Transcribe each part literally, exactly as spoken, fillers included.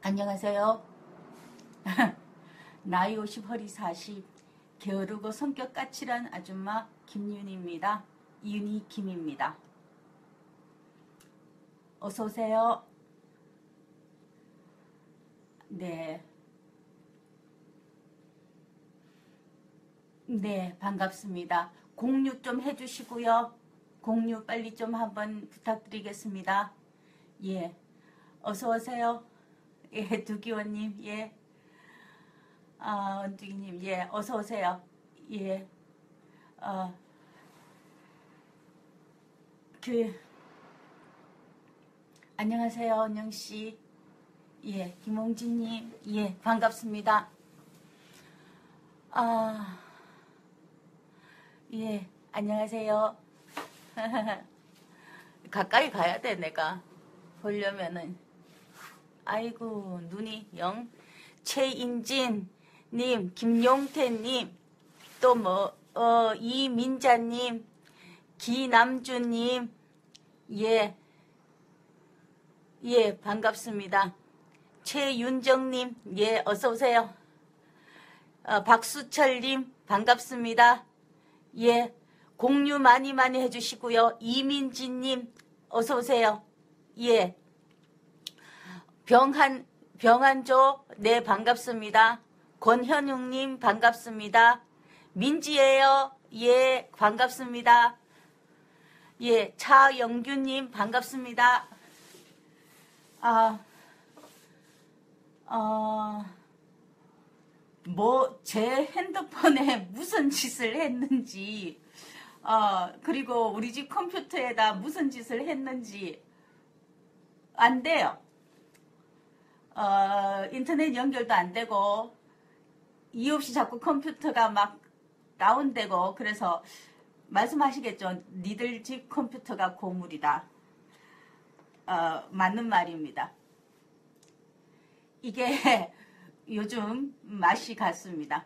안녕하세요. 나이 오십, 허리 사십, 게으르고 성격 까칠한 아줌마 김윤희입니다. 윤희 김입니다. 어서오세요. 네. 네, 반갑습니다. 공유 좀 해주시고요. 공유 빨리 좀 한번 부탁드리겠습니다. 예. 어서오세요. 예, 두기원님, 예. 아, 은두기님, 예, 어서오세요. 예. 어, 그, 안녕하세요, 은영씨. 예, 김홍진님, 예, 반갑습니다. 아, 예, 안녕하세요. 가까이 가야 돼, 내가. 보려면은. 아이고, 눈이 영. 최인진님, 김용태님, 또 뭐, 어, 이민자님, 기남주님, 예, 예, 반갑습니다. 최윤정님, 예, 어서오세요. 어, 박수철님, 반갑습니다. 예, 공유 많이 많이 해주시고요. 이민지님, 어서오세요. 예, 병한, 병한조, 네, 반갑습니다. 권현웅님, 반갑습니다. 민지예요. 예, 반갑습니다. 예, 차영규님, 반갑습니다. 아, 어, 뭐, 제 핸드폰에 무슨 짓을 했는지, 어, 그리고 우리 집 컴퓨터에다 무슨 짓을 했는지, 안 돼요. 어, 인터넷 연결도 안 되고, 이유 없이 자꾸 컴퓨터가 막 다운되고, 그래서 말씀하시겠죠. 니들 집 컴퓨터가 고물이다. 어, 맞는 말입니다. 이게 요즘 맛이 같습니다.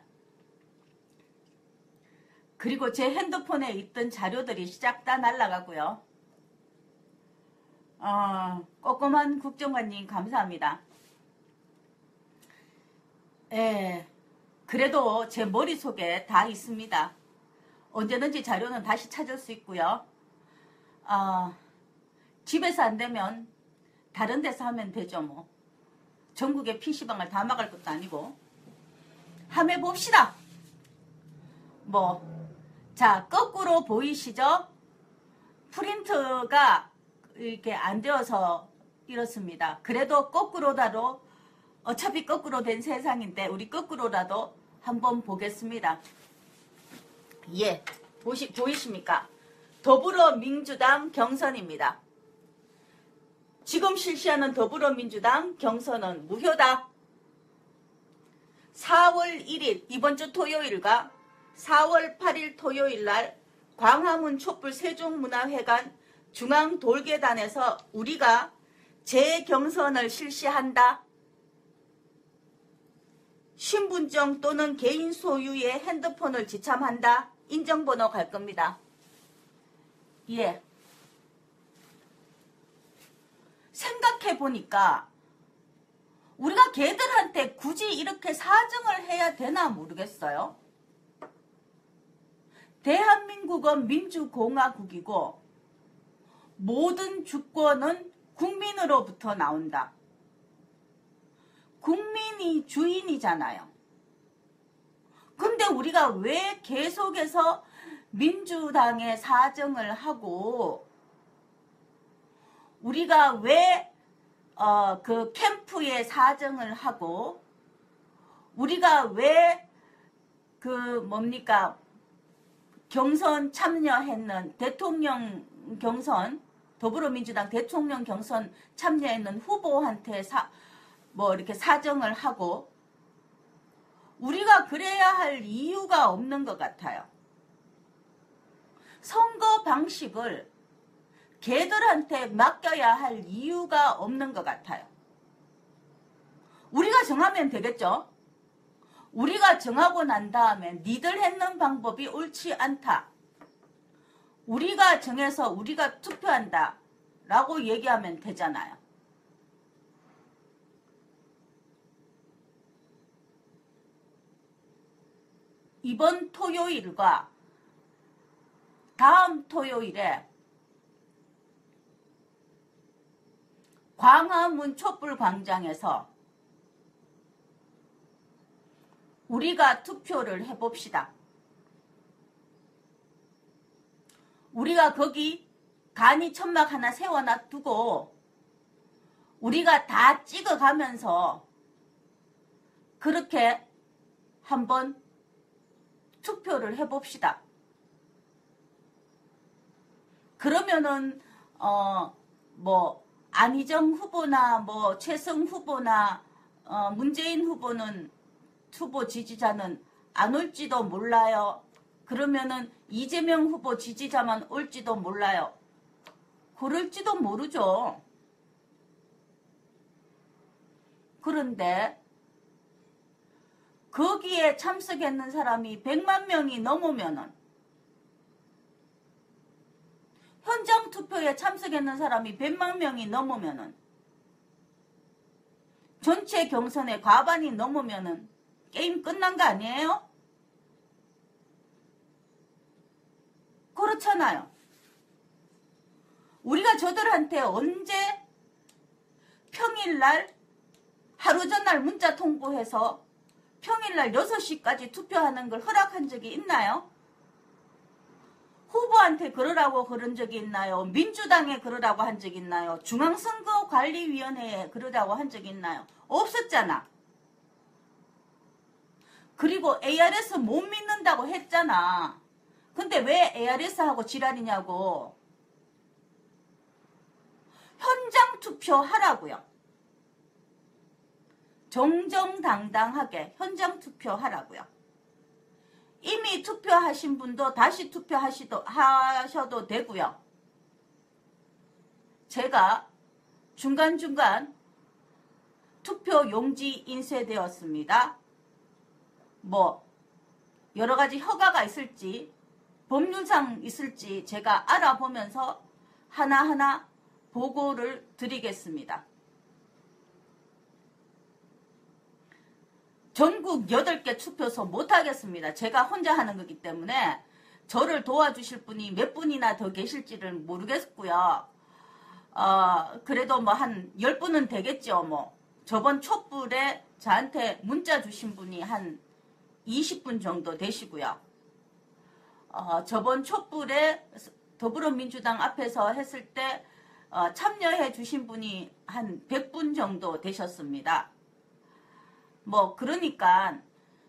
그리고 제 핸드폰에 있던 자료들이 싹 다 날아가고요. 어, 꼬꼬만 국정관님 감사합니다. 예, 그래도 제 머릿속에 다 있습니다. 언제든지 자료는 다시 찾을 수 있고요. 어, 집에서 안 되면 다른 데서 하면 되죠, 뭐. 전국의 피시방을 다 막을 것도 아니고. 한번 해봅시다. 뭐, 자, 거꾸로 보이시죠? 프린트가 이렇게 안 되어서 이렇습니다. 그래도 거꾸로라도, 어차피 거꾸로 된 세상인데, 우리 거꾸로라도 한번 보겠습니다. 예, 보시, 보이십니까? 더불어민주당 경선입니다. 지금 실시하는 더불어민주당 경선은 무효다. 사월 일일 이번 주 토요일과 사월 팔일 토요일 날 광화문 촛불 세종문화회관 중앙돌계단에서 우리가 재경선을 실시한다. 신분증 또는 개인 소유의 핸드폰을 지참한다. 인정번호 갈 겁니다. 예. 생각해보니까 우리가 걔들한테 굳이 이렇게 사정을 해야 되나 모르겠어요. 대한민국은 민주공화국이고 모든 주권은 국민으로부터 나온다. 국민이 주인이잖아요. 근데 우리가 왜 계속해서 민주당에 사정을 하고 우리가 왜, 어, 그 캠프에 사정을 하고, 우리가 왜, 그, 뭡니까, 경선 참여했는, 대통령 경선, 더불어민주당 대통령 경선 참여했는 후보한테 사, 뭐, 이렇게 사정을 하고, 우리가 그래야 할 이유가 없는 것 같아요. 선거 방식을 걔들한테 맡겨야 할 이유가 없는 것 같아요. 우리가 정하면 되겠죠? 우리가 정하고 난 다음에 니들 했는 방법이 옳지 않다. 우리가 정해서 우리가 투표한다. 라고 얘기하면 되잖아요. 이번 토요일과 다음 토요일에 광화문 촛불광장에서 우리가 투표를 해봅시다. 우리가 거기 간이 천막 하나 세워놔두고 우리가 다 찍어가면서 그렇게 한번 투표를 해봅시다. 그러면은 어 뭐 안희정 후보나 뭐 최성 후보나 어 문재인 후보는 후보 지지자는 안 올지도 몰라요. 그러면은 이재명 후보 지지자만 올지도 몰라요. 그럴지도 모르죠. 그런데 거기에 참석했는 사람이 백만 명이 넘으면은 현장 투표에 참석했는 사람이 백만 명이 넘으면은 전체 경선의 과반이 넘으면은 게임 끝난 거 아니에요? 그렇잖아요. 우리가 저들한테 언제 평일날 하루 전날 문자 통보해서 평일날 여섯 시까지 투표하는 걸 허락한 적이 있나요? 후보한테 그러라고 그런 적이 있나요? 민주당에 그러라고 한 적이 있나요? 중앙선거관리위원회에 그러라고 한 적이 있나요? 없었잖아. 그리고 에이아르에스 못 믿는다고 했잖아. 근데 왜 에이아르에스하고 지랄이냐고. 현장 투표하라고요. 정정당당하게 현장 투표하라고요. 이미 투표하신 분도 다시 투표하셔도 하셔도 되고요. 제가 중간중간 투표 용지 인쇄되었습니다. 뭐 여러가지 허가가 있을지 법률상 있을지 제가 알아보면서 하나하나 보고를 드리겠습니다. 전국 여덟 개 투표소 못하겠습니다. 제가 혼자 하는 거기 때문에 저를 도와주실 분이 몇 분이나 더 계실지를 모르겠고요. 어, 그래도 뭐 한 열 분은 되겠죠. 뭐 저번 촛불에 저한테 문자 주신 분이 한 이십 분 정도 되시고요. 어, 저번 촛불에 더불어민주당 앞에서 했을 때 어, 참여해 주신 분이 한 백 분 정도 되셨습니다. 뭐 그러니까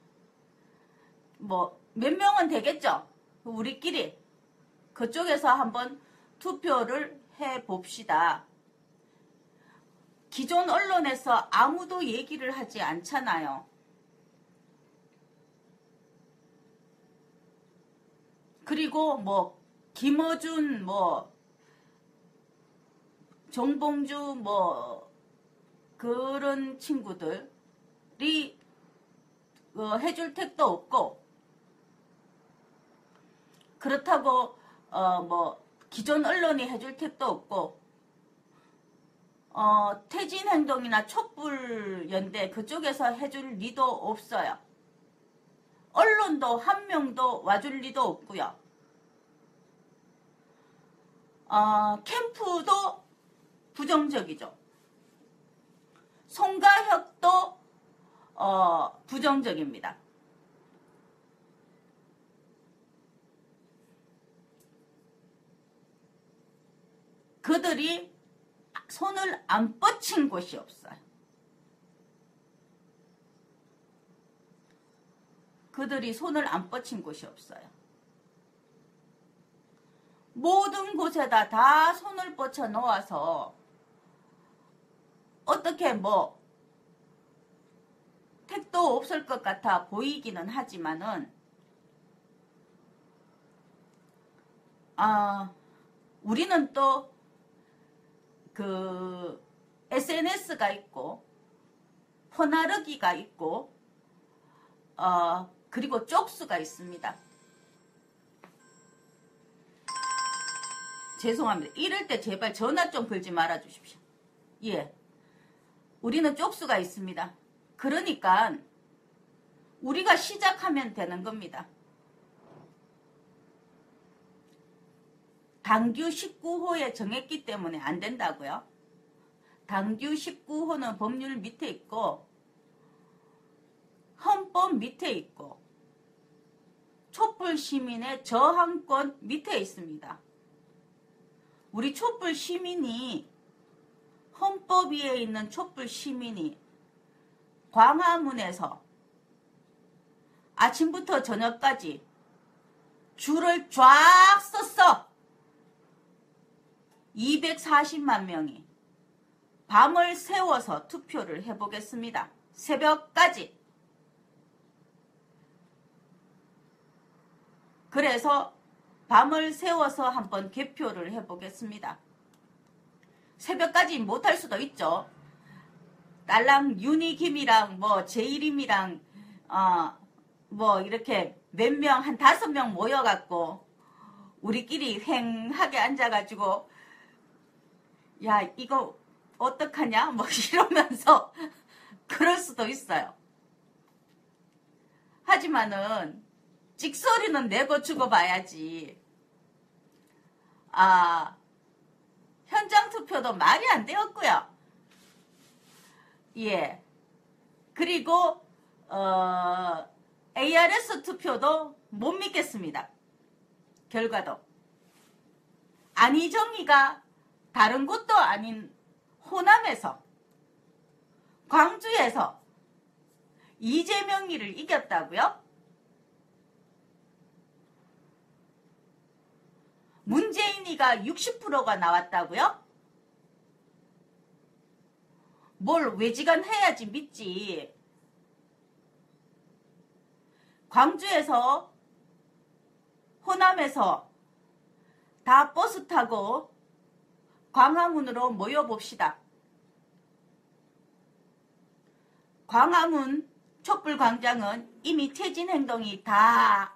뭐 몇 명은 되겠죠. 우리끼리 그쪽에서 한번 투표를 해봅시다. 기존 언론에서 아무도 얘기를 하지 않잖아요. 그리고 뭐 김어준 뭐 정봉주 뭐 그런 친구들이 어, 해줄 택도 없고 그렇다고 어, 뭐 기존 언론이 해줄 택도 없고 어, 퇴진행동이나 촛불연대 그쪽에서 해줄 리도 없어요. 언론도 한 명도 와줄 리도 없고요. 어, 캠프도 부정적이죠. 송가혁도 어, 부정적입니다. 그들이 손을 안 뻗친 곳이 없어요. 그들이 손을 안 뻗친 곳이 없어요. 모든 곳에다 다 손을 뻗쳐 놓아서 어떻게 뭐 택도 없을 것 같아 보이기는 하지만은 아 우리는 또 그 에스엔에스가 있고 퍼나르기가 있고 어 그리고 쪽수가 있습니다. 죄송합니다. 이럴 때 제발 전화 좀 걸지 말아 주십시오. 예. 우리는 쪽수가 있습니다. 그러니까 우리가 시작하면 되는 겁니다. 당규 십구 호에 정했기 때문에 안 된다고요. 당규 십구 호는 법률 밑에 있고 헌법 밑에 있고 촛불시민의 저항권 밑에 있습니다. 우리 촛불시민이 헌법 위에 있는 촛불시민이 광화문에서 아침부터 저녁까지 줄을 쫙 섰어. 이백사십만 명이 밤을 새워서 투표를 해보겠습니다. 새벽까지. 그래서 밤을 새워서 한번 개표를 해보겠습니다. 새벽까지 못할 수도 있죠. 딸랑 윤희김이랑 뭐 제이림이랑 어 뭐 이렇게 몇 명, 한 다섯 명 모여갖고 우리끼리 휑하게 앉아가지고 야 이거 어떡하냐 뭐 이러면서 그럴 수도 있어요. 하지만은 찍소리는 내고 죽어봐야지. 아 현장 투표도 말이 안 되었고요. 예. 그리고 어 에이아르에스 투표도 못 믿겠습니다. 결과도. 안희정이가 다른 곳도 아닌 호남에서 광주에서 이재명이를 이겼다고요? 문재인이가 육십 퍼센트가 나왔다고요? 뭘 외지간 해야지 믿지. 광주에서 호남에서 다 버스 타고 광화문으로 모여봅시다. 광화문 촛불광장은 이미 퇴진 행동이 다,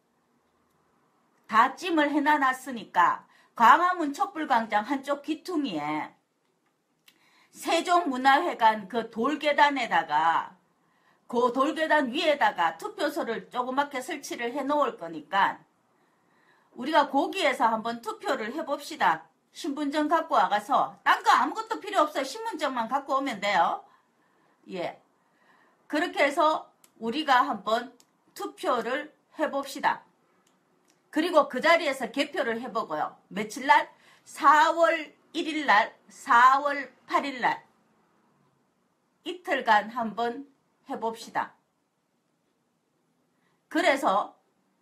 다 찜을 해놔놨으니까 광화문 촛불광장 한쪽 귀퉁이에 세종문화회관 그 돌계단에다가 그 돌계단 위에다가 투표소를 조그맣게 설치를 해 놓을 거니까 우리가 거기에서 한번 투표를 해봅시다. 신분증 갖고 와가서 딴 거 아무것도 필요 없어요. 신분증만 갖고 오면 돼요. 예. 그렇게 해서 우리가 한번 투표를 해봅시다. 그리고 그 자리에서 개표를 해보고요. 며칠 날? 사월 일일 날, 사월 팔일 날 이틀간 한번 해봅시다. 그래서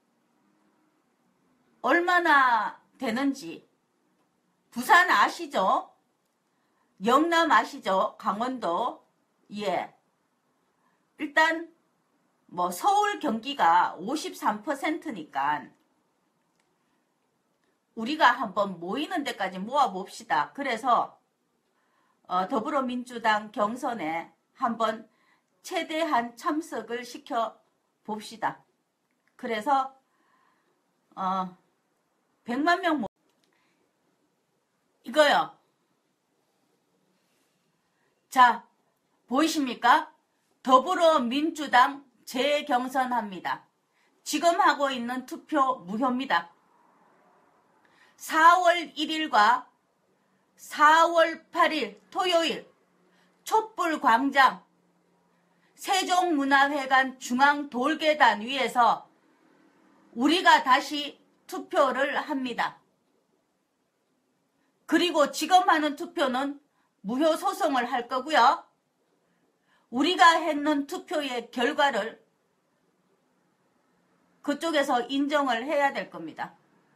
얼마나 되는지 부산 아시죠? 영남 아시죠? 강원도. 예. 일단 뭐 서울 경기가 오십삼 퍼센트니까 우리가 한번 모이는 데까지 모아봅시다. 그래서 어, 더불어민주당 경선에 한번 최대한 참석을 시켜봅시다. 그래서 어, 백만 명 모... 이거요. 자, 보이십니까? 더불어민주당 재경선합니다. 지금 하고 있는 투표 무효입니다. 사월 일일과 사월 팔일 토요일 촛불광장 세종문화회관 중앙돌계단 위에서 우리가 다시 투표를 합니다. 그리고 지금 하는 투표는 무효 소송을 할 거고요. 우리가 했는 투표의 결과를 그쪽에서 인정을 해야 될 겁니다.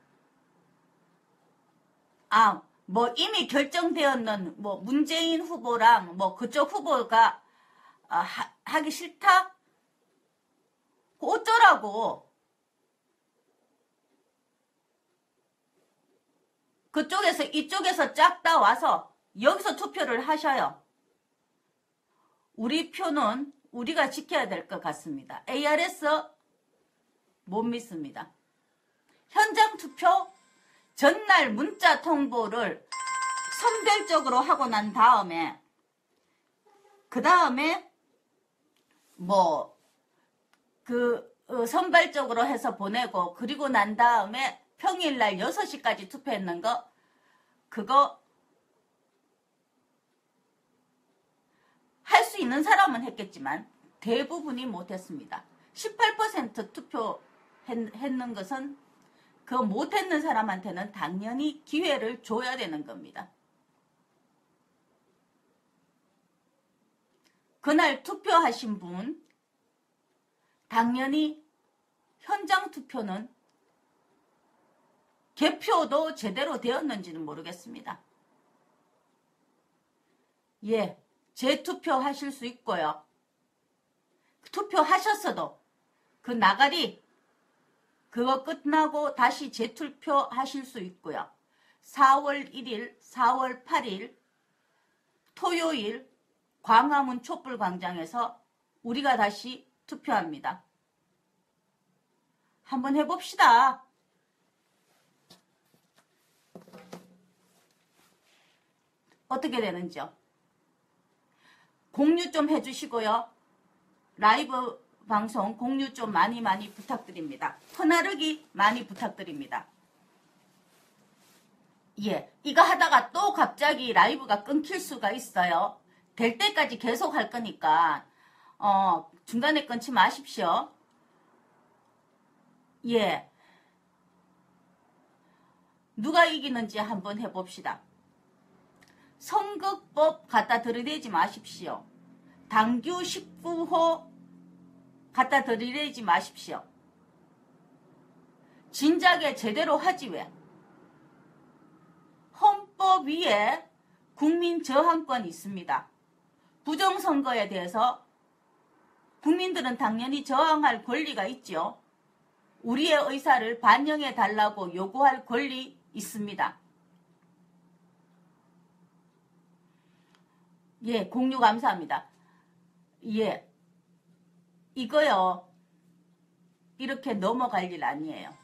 아, 뭐 이미 결정되었는 뭐 문재인 후보랑 뭐 그쪽 후보가 아, 하, 하기 싫다? 어쩌라고. 그쪽에서 이쪽에서 쫙 다 와서 여기서 투표를 하셔요. 우리 표는 우리가 지켜야 될 것 같습니다. 에이아르에스 못 믿습니다. 현장 투표 전날 문자 통보를 선별적으로 하고 난 다음에 그 다음에 뭐 그 어, 선발적으로 해서 보내고 그리고 난 다음에 평일날 여섯 시까지 투표했는 거 그거 할 수 있는 사람은 했겠지만 대부분이 못했습니다. 십팔 퍼센트 투표했는 것은 그 못했는 사람한테는 당연히 기회를 줘야 되는 겁니다. 그날 투표하신 분 당연히 현장 투표는 개표도 제대로 되었는지는 모르겠습니다. 예, 재투표하실 수 있고요. 투표하셨어도 그 나가리 그거 끝나고 다시 재투표하실 수 있고요. 사월 일일, 사월 팔일 토요일 광화문 촛불광장에서 우리가 다시 투표합니다. 한번 해봅시다. 어떻게 되는지요? 공유 좀 해주시고요. 라이브 방송 공유 좀 많이 많이 부탁드립니다. 퍼나르기 많이 부탁드립니다. 예, 이거 하다가 또 갑자기 라이브가 끊길 수가 있어요. 될 때까지 계속 할 거니까 어, 중간에 끊지 마십시오. 예, 누가 이기는지 한번 해봅시다. 선거법 갖다 들이대지 마십시오. 당규 십구 호 갖다 들이대지 마십시오. 진작에 제대로 하지 왜. 헌법 위에 국민 저항권이 있습니다. 부정선거에 대해서 국민들은 당연히 저항할 권리가 있죠. 우리의 의사를 반영해 달라고 요구할 권리 있습니다. 예, 공유 감사합니다. 예, 이거요, 이렇게 넘어갈 일 아니에요.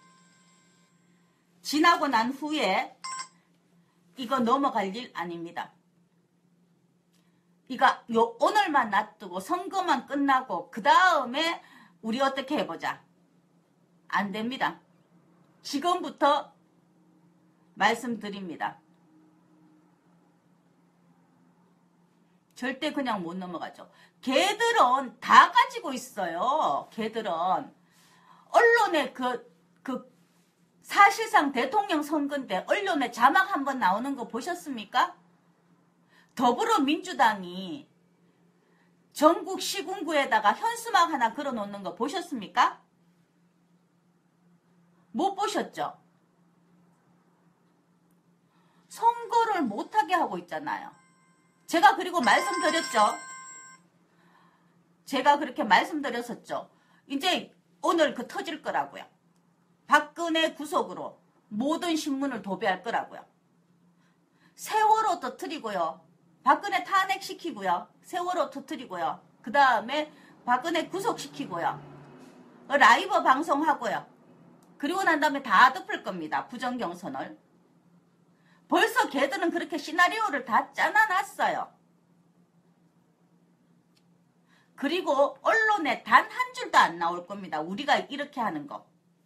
지나고 난 후에 이거 넘어갈 일 아닙니다. 이거 요 오늘만 놔두고 선거만 끝나고 그 다음에 우리 어떻게 해보자. 안 됩니다. 지금부터 말씀드립니다. 절대 그냥 못 넘어가죠. 걔들은 다 가지고 있어요. 걔들은 언론에 그, 그 사실상 대통령 선거인데 언론에 자막 한번 나오는 거 보셨습니까? 더불어민주당이 전국 시군구에다가 현수막 하나 걸어놓는 거 보셨습니까? 못 보셨죠? 선거를 못하게 하고 있잖아요. 제가 그리고 말씀드렸죠. 제가 그렇게 말씀드렸었죠. 이제 오늘 그 터질 거라고요. 박근혜 구속으로 모든 신문을 도배할 거라고요. 세월호 터뜨리고요. 박근혜 탄핵시키고요. 세월호 터뜨리고요. 그 다음에 박근혜 구속시키고요. 라이브 방송하고요. 그리고 난 다음에 다 덮을 겁니다. 부정경선을. 벌써 걔들은 그렇게 시나리오를 다 짜놔놨어요. 그리고 언론에 단 한 줄도 안 나올 겁니다. 우리가 이렇게 하는 거.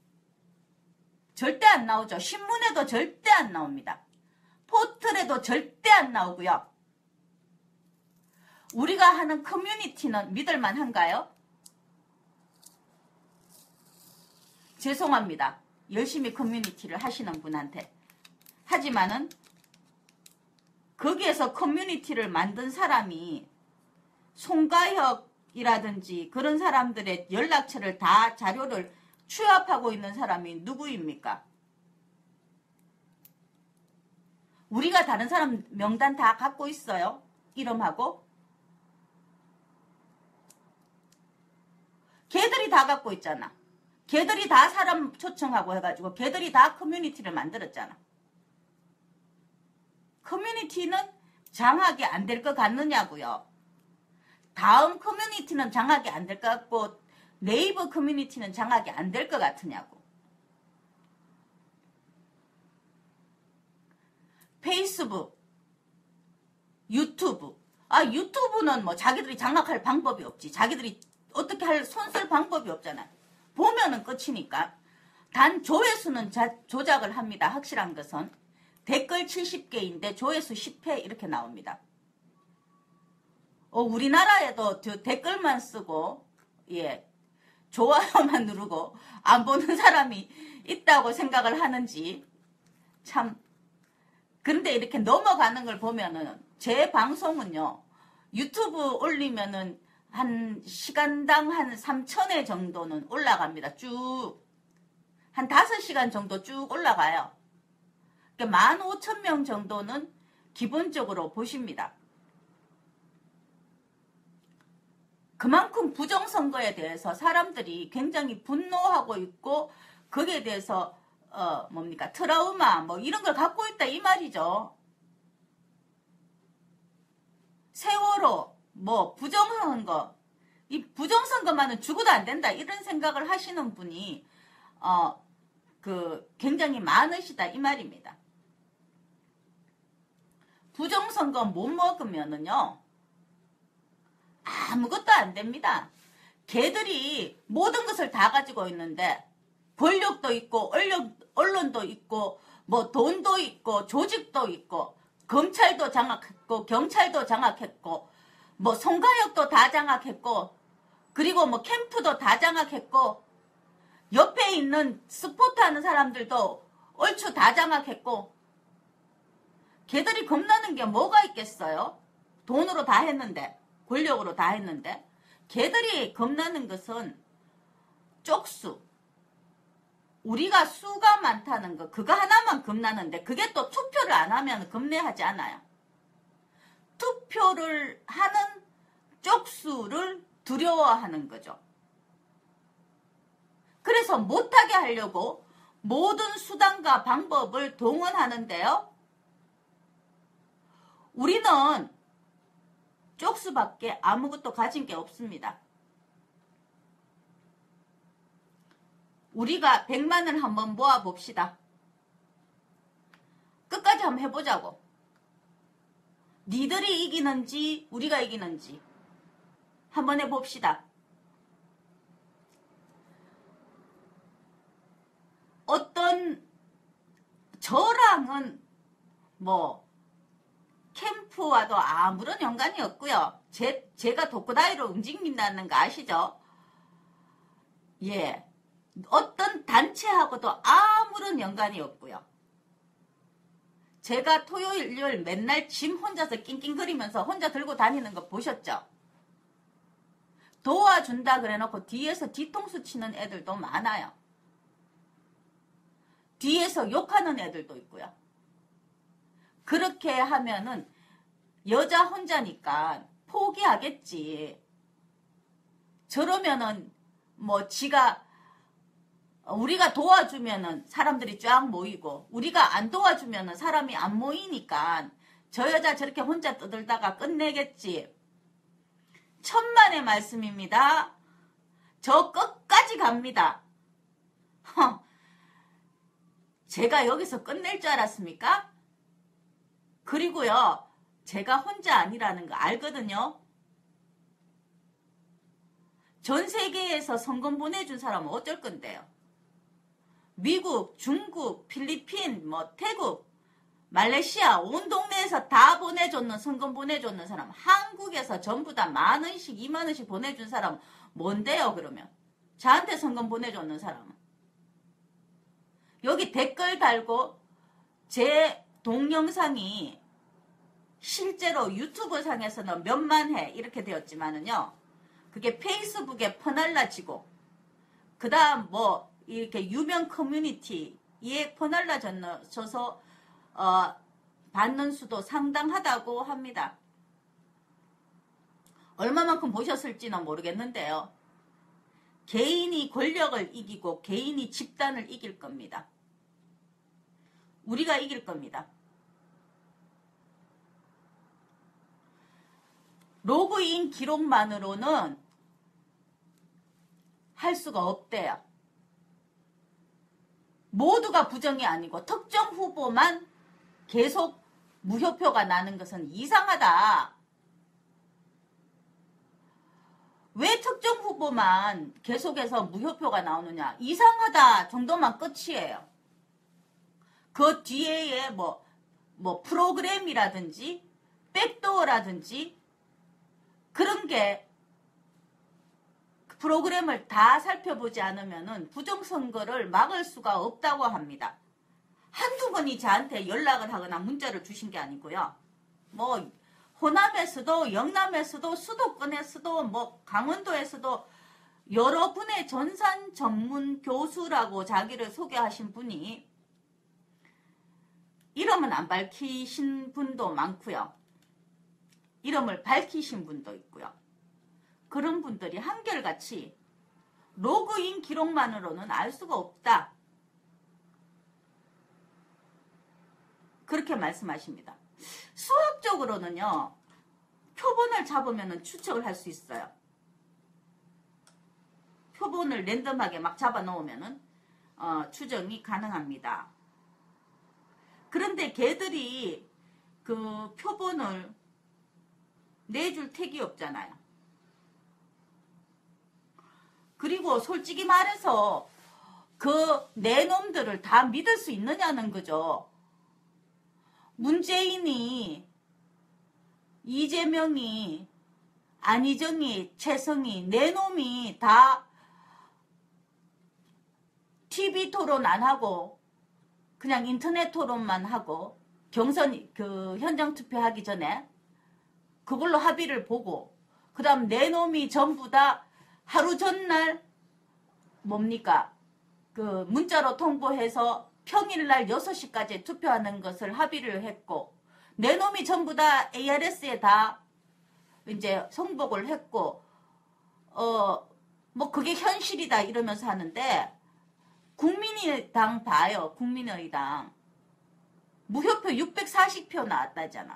절대 안 나오죠. 신문에도 절대 안 나옵니다. 포털에도 절대 안 나오고요. 우리가 하는 커뮤니티는 믿을만 한가요? 죄송합니다. 열심히 커뮤니티를 하시는 분한테. 하지만은 거기에서 커뮤니티를 만든 사람이 송가혁이라든지 그런 사람들의 연락처를 다 자료를 취합하고 있는 사람이 누구입니까? 우리가 다른 사람 명단 다 갖고 있어요. 이름하고. 걔들이 다 갖고 있잖아. 걔들이 다 사람 초청하고 해가지고 걔들이 다 커뮤니티를 만들었잖아. 커뮤니티는 장악이 안 될 것 같느냐고요. 다음 커뮤니티는 장악이 안 될 것 같고 네이버 커뮤니티는 장악이 안 될 것 같으냐고. 페이스북, 유튜브. 아, 유튜브는 뭐 자기들이 장악할 방법이 없지. 자기들이 어떻게 할 손쓸 방법이 없잖아요. 보면은 끝이니까. 단 조회수는 자, 조작을 합니다. 확실한 것은. 댓글 칠십 개인데 조회수 십 회 이렇게 나옵니다. 어, 우리나라에도 저 댓글만 쓰고 예 좋아요만 누르고 안 보는 사람이 있다고 생각을 하는지 참. 근데 이렇게 넘어가는 걸 보면은 제 방송은요 유튜브 올리면은 한 시간당 한 삼천 회 정도는 올라갑니다. 쭉 한 다섯 시간 정도 쭉 올라가요. 만 오천 명 정도는 기본적으로 보십니다. 그만큼 부정선거에 대해서 사람들이 굉장히 분노하고 있고 거기에 대해서 어 뭡니까 트라우마 뭐 이런 걸 갖고 있다 이 말이죠. 세월호 뭐 부정선거 이 부정선거만은 죽어도 안 된다 이런 생각을 하시는 분이 어 그 굉장히 많으시다 이 말입니다. 부정선거 못 먹으면은요 아무것도 안 됩니다. 걔들이 모든 것을 다 가지고 있는데 권력도 있고 언론, 언론도 있고 뭐 돈도 있고 조직도 있고 검찰도 장악했고 경찰도 장악했고 뭐 송가역도 다 장악했고 그리고 뭐 캠프도 다 장악했고 옆에 있는 스포트 하는 사람들도 얼추 다 장악했고 걔들이 겁나는 게 뭐가 있겠어요? 돈으로 다 했는데 권력으로 다 했는데 걔들이 겁나는 것은 쪽수 우리가 수가 많다는 거 그거 하나만 겁나는데 그게 또 투표를 안 하면 겁내하지 않아요. 투표를 하는 쪽수를 두려워하는 거죠. 그래서 못하게 하려고 모든 수단과 방법을 동원하는데요. 우리는 쪽수밖에 아무것도 가진 게 없습니다. 우리가 백만을 한번 모아봅시다. 끝까지 한번 해보자고. 니들이 이기는지 우리가 이기는지 한번 해봅시다. 어떤 저랑은 뭐 캠프와도 아무런 연관이 없고요. 제, 제가 독고다이로 움직인다는 거 아시죠? 예. 어떤 단체하고도 아무런 연관이 없고요. 제가 토요일, 일요일 맨날 짐 혼자서 낑낑거리면서 혼자 들고 다니는 거 보셨죠? 도와준다 그래놓고 뒤에서 뒤통수 치는 애들도 많아요. 뒤에서 욕하는 애들도 있고요. 그렇게 하면은 여자 혼자니까 포기하겠지. 저러면은 뭐 지가 우리가 도와주면은 사람들이 쫙 모이고 우리가 안 도와주면은 사람이 안 모이니까 저 여자 저렇게 혼자 떠들다가 끝내겠지. 천만의 말씀입니다. 저 끝까지 갑니다. 허, 제가 여기서 끝낼 줄 알았습니까? 그리고요, 제가 혼자 아니라는 거 알거든요. 전 세계에서 성금 보내준 사람은 어쩔 건데요. 미국, 중국, 필리핀, 뭐 태국, 말레이시아 온 동네에서 다 보내줬는 성금 보내줬는 사람, 한국에서 전부 다 만 원씩, 이만 원씩 보내준 사람 뭔데요 그러면? 저한테 성금 보내줬는 사람은. 여기 댓글 달고 제 동영상이 실제로 유튜브 상에서는 몇만 회 이렇게 되었지만은요. 그게 페이스북에 퍼날라지고 그 다음 뭐 이렇게 유명 커뮤니티에 퍼날라져서 어, 받는 수도 상당하다고 합니다. 얼마만큼 보셨을지는 모르겠는데요. 개인이 권력을 이기고 개인이 집단을 이길 겁니다. 우리가 이길 겁니다. 로그인 기록만으로는 할 수가 없대요. 모두가 부정이 아니고 특정 후보만 계속 무효표가 나는 것은 이상하다. 왜 특정 후보만 계속해서 무효표가 나오느냐? 이상하다 정도만 끝이에요. 그 뒤에 뭐, 뭐 프로그램이라든지 백도어라든지 그런 게 프로그램을 다 살펴보지 않으면은 부정선거를 막을 수가 없다고 합니다. 한두 번이 저한테 연락을 하거나 문자를 주신 게 아니고요. 뭐 호남에서도 영남에서도 수도권에서도 뭐 강원도에서도 여러분의 전산 전문 교수라고 자기를 소개하신 분이 이름은 안 밝히신 분도 많고요. 이름을 밝히신 분도 있고요. 그런 분들이 한결같이 로그인 기록만으로는 알 수가 없다. 그렇게 말씀하십니다. 수학적으로는요. 표본을 잡으면 추측을 할 수 있어요. 표본을 랜덤하게 막 잡아 놓으면 어, 추정이 가능합니다. 그런데 걔들이 그 표본을 내줄 택이 없잖아요. 그리고 솔직히 말해서 그 내 놈들을 다 믿을 수 있느냐는 거죠. 문재인이, 이재명이, 안희정이, 최성이, 내 놈이 다 티비 토론 안 하고 그냥 인터넷 토론만 하고 경선 그 현장 투표하기 전에 그걸로 합의를 보고 그 다음 내 놈이 전부 다 하루 전날 뭡니까 그 문자로 통보해서 평일날 여섯 시까지 투표하는 것을 합의를 했고 내 놈이 전부 다 에이알에스에 다 이제 송복을 했고 어 뭐 그게 현실이다 이러면서 하는데 국민의당 봐요. 국민의당 무효표 육백사십 표 나왔다잖아.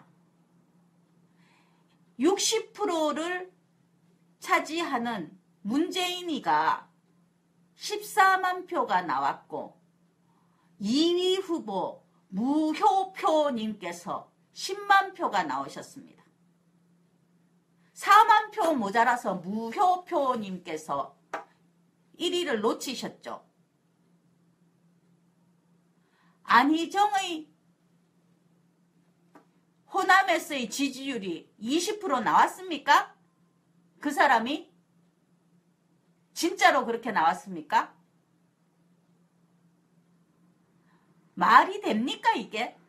육십 퍼센트를 차지하는 문재인이가 십사만 표가 나왔고 이 위 후보 무효표님께서 십만 표가 나오셨습니다. 사만 표 모자라서 무효표님께서 일 위를 놓치셨죠. 안희정의 호남에서의 지지율이 이십 퍼센트 나왔습니까? 그 사람이? 진짜로 그렇게 나왔습니까? 말이 됩니까 이게?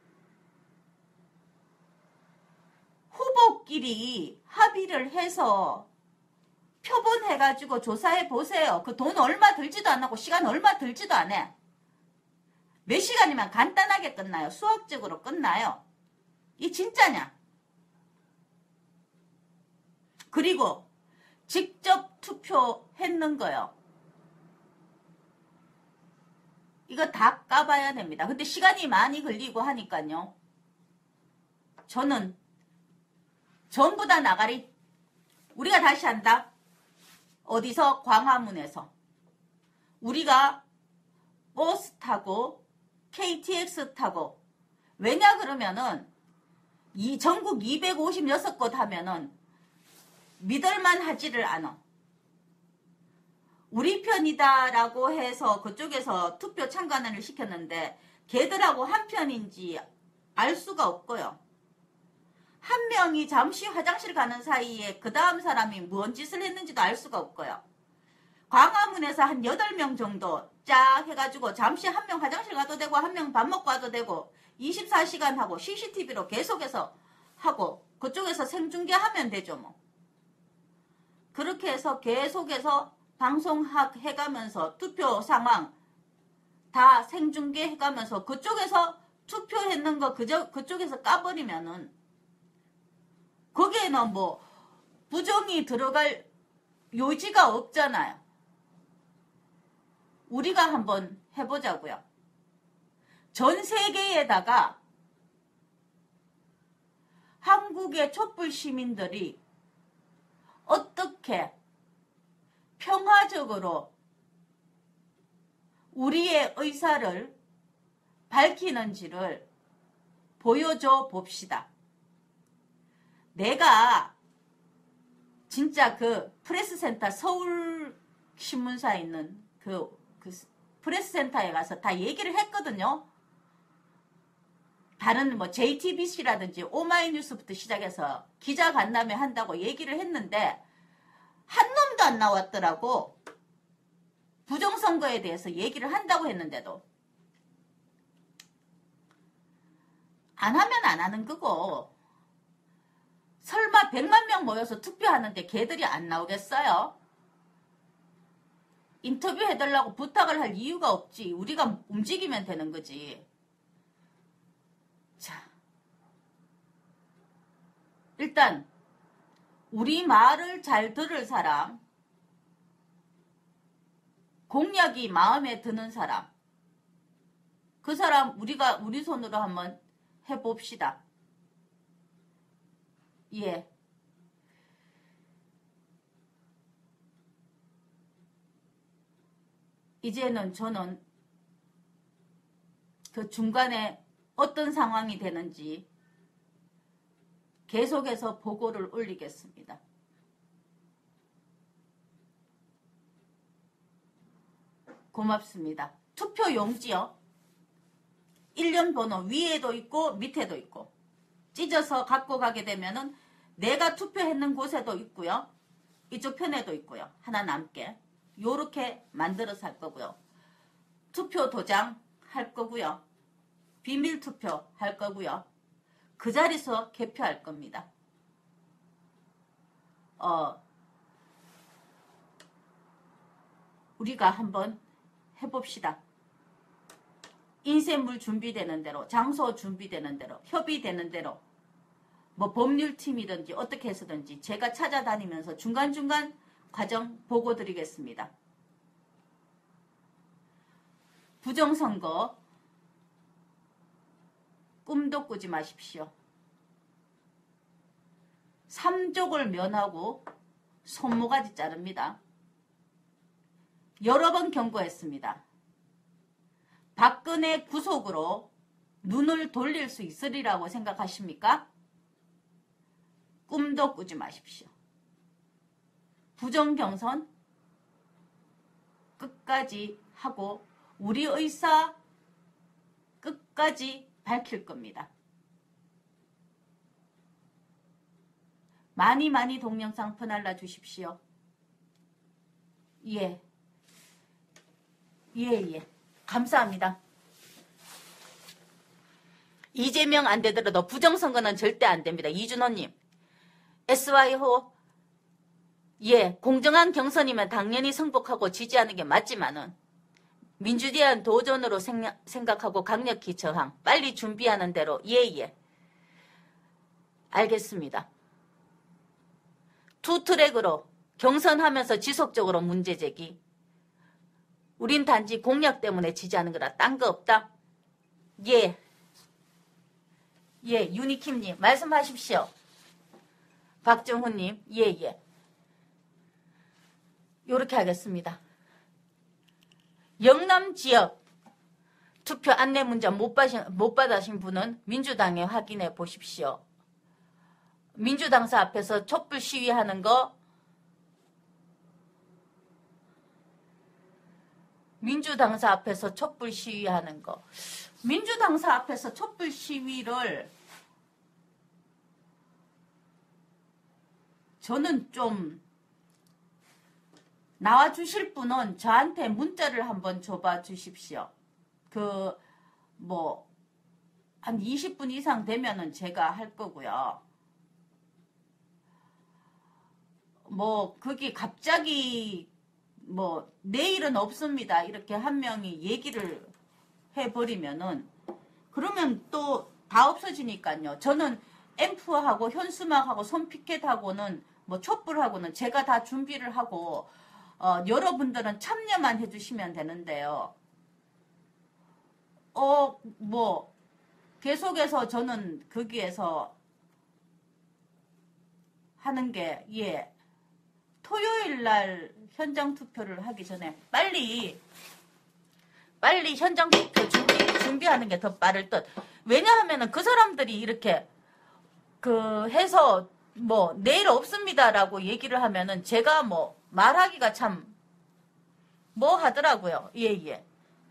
후보끼리 합의를 해서 표본해가지고 조사해 보세요. 그 돈 얼마 들지도 안 하고 시간 얼마 들지도 안 해. 몇 시간이면 간단하게 끝나요. 수학적으로 끝나요. 이 진짜냐? 그리고 직접 투표했는 거요. 이거 다 까봐야 됩니다. 근데 시간이 많이 걸리고 하니까요. 저는 전부 다 나가리. 우리가 다시 한다. 어디서? 광화문에서. 우리가 버스 타고 케이티엑스 타고 왜냐 그러면은 이 전국 이백오십육 곳 하면은 믿을만 하지를 않아. 우리 편이다라고 해서 그쪽에서 투표 참관을 시켰는데 걔들하고 한 편인지 알 수가 없고요. 한 명이 잠시 화장실 가는 사이에 그 다음 사람이 뭔 짓을 했는지도 알 수가 없고요. 광화문에서 한 여덟 명 정도 쫙 해가지고 잠시 한 명 화장실 가도 되고 한 명 밥 먹고 와도 되고 이십사 시간 하고 씨씨티비로 계속해서 하고 그쪽에서 생중계하면 되죠 뭐. 그렇게 해서 계속해서 방송해가면서 투표 상황 다 생중계해가면서 그쪽에서 투표했는 거 그저, 그쪽에서 까버리면은 거기에는 뭐 부정이 들어갈 요지가 없잖아요. 우리가 한번 해보자고요. 전 세계에다가 한국의 촛불 시민들이 어떻게 평화적으로 우리의 의사를 밝히는지를 보여줘 봅시다. 내가 진짜 그 프레스센터 서울 신문사에 있는 그, 그 프레스센터에 가서 다 얘기를 했거든요. 다른 뭐 제이티비씨라든지 오마이뉴스부터 시작해서 기자 간담회 한다고 얘기를 했는데 한 놈도 안 나왔더라고. 부정선거에 대해서 얘기를 한다고 했는데도 안 하면 안 하는 거고, 설마 백만 명 모여서 투표하는데 걔들이 안 나오겠어요? 인터뷰 해달라고 부탁을 할 이유가 없지. 우리가 움직이면 되는 거지. 자, 일단 우리 말을 잘 들을 사람, 공약이 마음에 드는 사람, 그 사람 우리가 우리 손으로 한번 해봅시다. 예. 이제는 저는 그 중간에 어떤 상황이 되는지 계속해서 보고를 올리겠습니다. 고맙습니다. 투표 용지요. 일련 번호 위에도 있고 밑에도 있고, 찢어서 갖고 가게 되면은 내가 투표했는 곳에도 있고요. 이쪽 편에도 있고요. 하나 남게. 요렇게 만들어서 할 거고요. 투표 도장 할 거고요. 비밀 투표 할 거고요. 그 자리에서 개표할 겁니다. 어, 우리가 한번 해봅시다. 인쇄물 준비되는 대로, 장소 준비되는 대로, 협의되는 대로, 뭐 법률팀이든지 어떻게 해서든지 제가 찾아다니면서 중간중간 과정 보고 드리겠습니다. 부정선거 꿈도 꾸지 마십시오. 삼족을 면하고 손모가지 자릅니다. 여러 번 경고했습니다. 박근혜 구속으로 눈을 돌릴 수 있으리라고 생각하십니까? 꿈도 꾸지 마십시오. 부정경선 끝까지 하고 우리 의사 끝까지 밝힐 겁니다. 많이 많이 동영상 퍼날라 주십시오. 예. 예, 예. 감사합니다. 이재명 안 되더라도 부정선거는 절대 안 됩니다. 이준호님. 에스와이호. 예, 공정한 경선이면 당연히 승복하고 지지하는 게 맞지만은 민주대한 도전으로 생각하고 강력히 저항. 빨리 준비하는 대로. 예, 예. 알겠습니다. 투 트랙으로 경선하면서 지속적으로 문제제기. 우린 단지 공약 때문에 지지하는 거라 딴 거 없다. 예. 예, 유니킴님 말씀하십시오. 박정훈님. 예, 예. 요렇게 하겠습니다. 영남 지역 투표 안내 문자 못 받으신, 못 받으신 분은 민주당에 확인해 보십시오. 민주당사 앞에서 촛불 시위하는 거 민주당사 앞에서 촛불 시위하는 거 민주당사 앞에서 촛불 시위를 저는 좀 나와주실 분은 저한테 문자를 한번 줘봐 주십시오. 그 뭐 한 이십 분 이상 되면은 제가 할 거고요. 뭐 그게 갑자기 뭐 내일은 없습니다 이렇게 한 명이 얘기를 해버리면은 그러면 또 다 없어지니까요. 저는 앰프하고 현수막하고 손피켓하고는 뭐 촛불하고는 제가 다 준비를 하고 어, 여러분들은 참여만 해주시면 되는데요. 어, 뭐 계속해서 저는 거기에서 하는 게 예. 토요일 날 현장 투표를 하기 전에 빨리 빨리 현장 투표 준비, 준비하는 게 더 빠를 듯. 왜냐하면은 그 사람들이 이렇게 그 해서 뭐 내일 없습니다라고 얘기를 하면은 제가 뭐 말하기가 참 뭐 하더라고요. 예예. 예.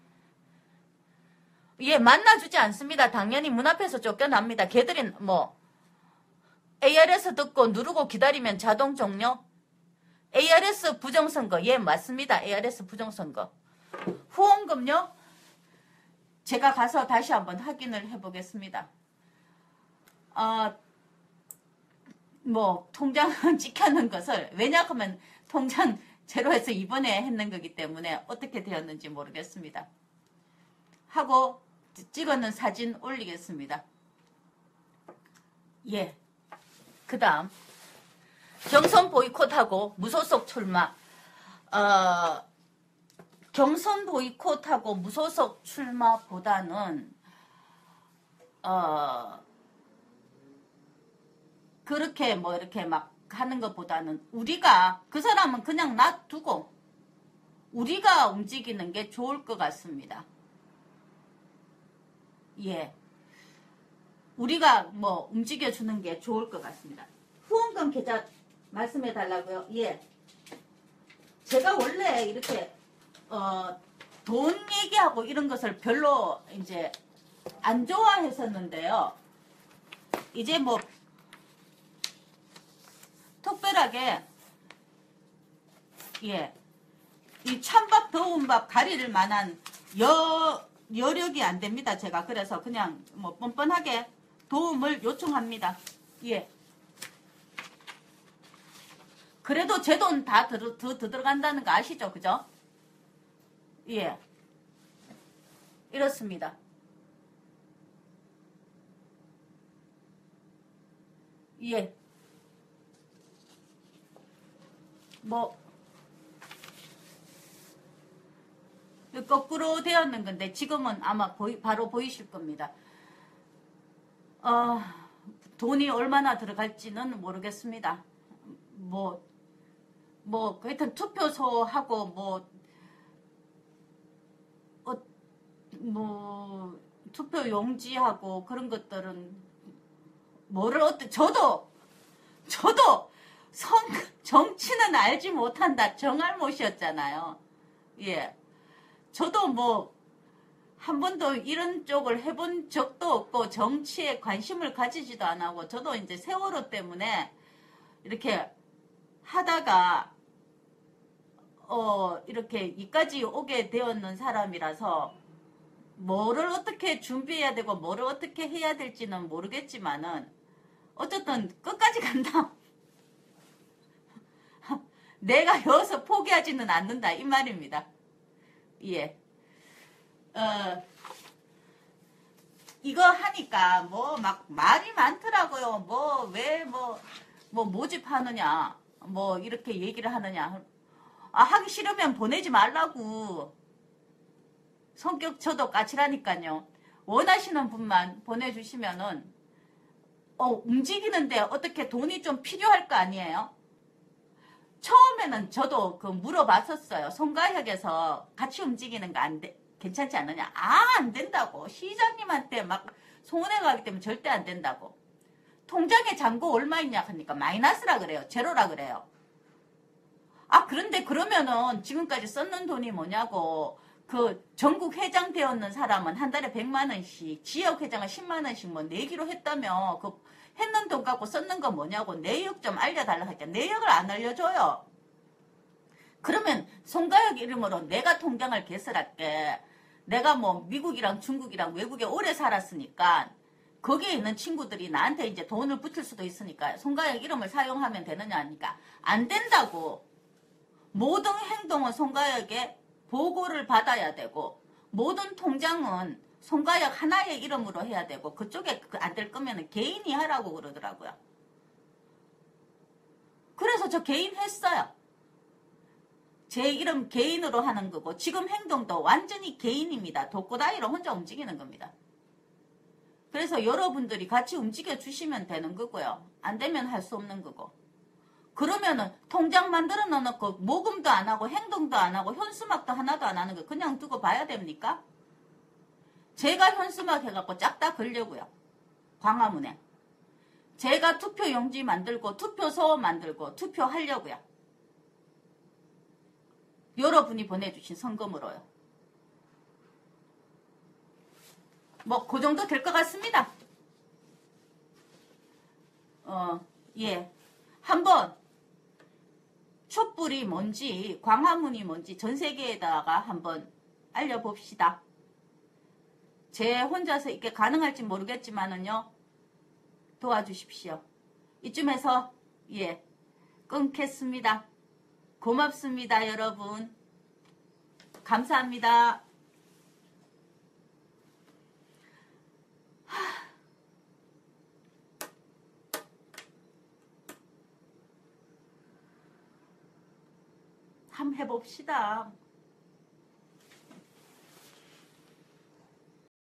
예, 만나주지 않습니다. 당연히 문 앞에서 쫓겨납니다. 걔들이 뭐 에이알에스 듣고 누르고 기다리면 자동 종료. 에이알에스 부정선거. 예, 맞습니다. 에이알에스 부정선거. 후원금요? 제가 가서 다시 한번 확인을 해보겠습니다. 어, 뭐 통장은 찍혀는 것을, 왜냐하면 통장 제로에서 이번에 했는 거기 때문에 어떻게 되었는지 모르겠습니다. 하고 찍어놓은 사진 올리겠습니다. 예. 그 다음 경선 보이콧하고 무소속 출마. 어, 경선 보이콧하고 무소속 출마보다는 어, 그렇게 뭐 이렇게 막 하는 것보다는 우리가 그 사람은 그냥 놔두고 우리가 움직이는 게 좋을 것 같습니다. 예. 우리가 뭐 움직여주는 게 좋을 것 같습니다. 후원금 계좌 말씀해 달라고요? 예. 제가 원래 이렇게 어, 돈 얘기하고 이런 것을 별로 이제 안 좋아했었는데요. 이제 뭐 특별하게 예, 이 찬밥 더운 밥 가릴 만한 여 여력이 안 됩니다. 제가 그래서 그냥 뭐 뻔뻔하게 도움을 요청합니다. 예. 그래도 제 돈 다 더, 더, 더 들어간다는 거 아시죠? 그죠? 예. 이렇습니다. 예. 뭐 거꾸로 되었는 건데 지금은 아마 보이, 바로 보이실 겁니다. 어, 돈이 얼마나 들어갈지는 모르겠습니다. 뭐, 뭐, 하여튼 투표소하고 뭐, 어, 뭐, 투표 용지하고 그런 것들은 뭐를 어때, 저도, 저도 성, 정치는 알지 못한다. 정알못이었잖아요. 예. 저도 뭐, 한 번도 이런 쪽을 해본 적도 없고, 정치에 관심을 가지지도 안 하고, 저도 이제 세월호 때문에 이렇게 하다가, 어, 이렇게 이까지 오게 되었는 사람이라서, 뭐를 어떻게 준비해야 되고, 뭐를 어떻게 해야 될지는 모르겠지만은, 어쨌든 끝까지 간다. 내가 여기서 포기하지는 않는다. 이 말입니다. 예. 어, 이거 하니까 뭐 막 말이 많더라고요. 뭐 왜 뭐 뭐 모집하느냐, 뭐 이렇게 얘기를 하느냐. 아, 하기 싫으면 보내지 말라고. 성격 저도 까칠하니까요. 원하시는 분만 보내주시면은 어, 움직이는데 어떻게 돈이 좀 필요할 거 아니에요? 처음에는 저도 그 물어봤었어요. 송가혁에서 같이 움직이는 거 안 돼, 괜찮지 않느냐? 아, 안 된다고. 시장님한테 막 손해 가기 때문에 절대 안 된다고. 통장에 잔고 얼마 있냐 하니까 마이너스라 그래요. 제로라 그래요. 아, 그런데 그러면은 지금까지 썼는 돈이 뭐냐고. 그 전국 회장 되었는 사람은 한 달에 백만 원씩, 지역 회장은 십만 원씩 뭐 내기로 했다며. 그 했는 돈 갖고 썼는 건 뭐냐고. 내역 좀 알려달라 하니까 내역을 안 알려줘요. 그러면 송가혁 이름으로 내가 통장을 개설할게. 내가 뭐 미국이랑 중국이랑 외국에 오래 살았으니까 거기에 있는 친구들이 나한테 이제 돈을 붙일 수도 있으니까 송가혁 이름을 사용하면 되느냐 하니까 안 된다고. 모든 행동은 송가혁의 보고를 받아야 되고 모든 통장은 송가혁 하나의 이름으로 해야 되고 그쪽에 안 될 거면 개인이 하라고 그러더라고요. 그래서 저 개인 했어요. 제 이름 개인으로 하는 거고 지금 행동도 완전히 개인입니다. 독고다이로 혼자 움직이는 겁니다. 그래서 여러분들이 같이 움직여 주시면 되는 거고요. 안 되면 할 수 없는 거고. 그러면은 통장 만들어 놓고 모금도 안 하고 행동도 안 하고 현수막도 하나도 안 하는 거 그냥 두고 봐야 됩니까? 제가 현수막 해갖고 쫙 다 걸려고요. 광화문에. 제가 투표용지 만들고 투표소 만들고 투표하려고요. 여러분이 보내주신 성금으로요. 뭐 그 정도 될 것 같습니다. 어, 예. 한번 촛불이 뭔지 광화문이 뭔지 전 세계에다가 한번 알려봅시다. 제 혼자서 이게 가능할지 모르겠지만은요. 도와주십시오. 이쯤에서 예 끊겠습니다. 고맙습니다, 여러분. 감사합니다. 한번 해봅시다.